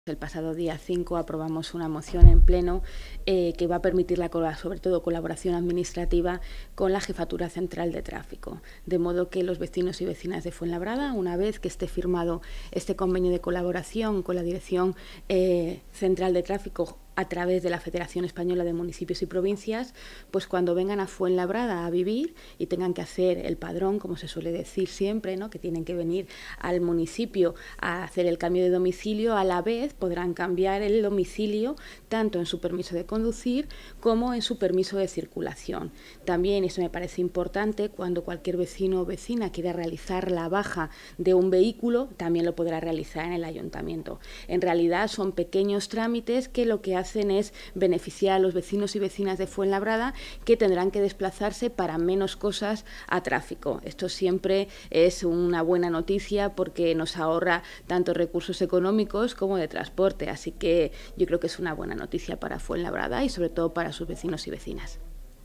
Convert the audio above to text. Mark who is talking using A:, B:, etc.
A: El pasado día 5 aprobamos una moción en pleno que va a permitir sobre todo colaboración administrativa con la Jefatura Central de Tráfico, de modo que los vecinos y vecinas de Fuenlabrada, una vez que esté firmado este convenio de colaboración con la Dirección Central de Tráfico a través de la Federación Española de Municipios y Provincias, pues cuando vengan a Fuenlabrada a vivir y tengan que hacer el padrón, como se suele decir siempre, ¿no?, que tienen que venir al municipio a hacer el cambio de domicilio, a la vez podrán cambiar el domicilio tanto en su permiso de conducir como en su permiso de circulación. También, eso me parece importante, cuando cualquier vecino o vecina quiera realizar la baja de un vehículo, también lo podrá realizar en el ayuntamiento. En realidad son pequeños trámites que lo que hacen es beneficiar a los vecinos y vecinas de Fuenlabrada, que tendrán que desplazarse para menos cosas a tráfico. Esto siempre es una buena noticia porque nos ahorra tanto recursos económicos como de transporte, así que yo creo que es una buena noticia para Fuenlabrada y sobre todo para sus vecinos y vecinas.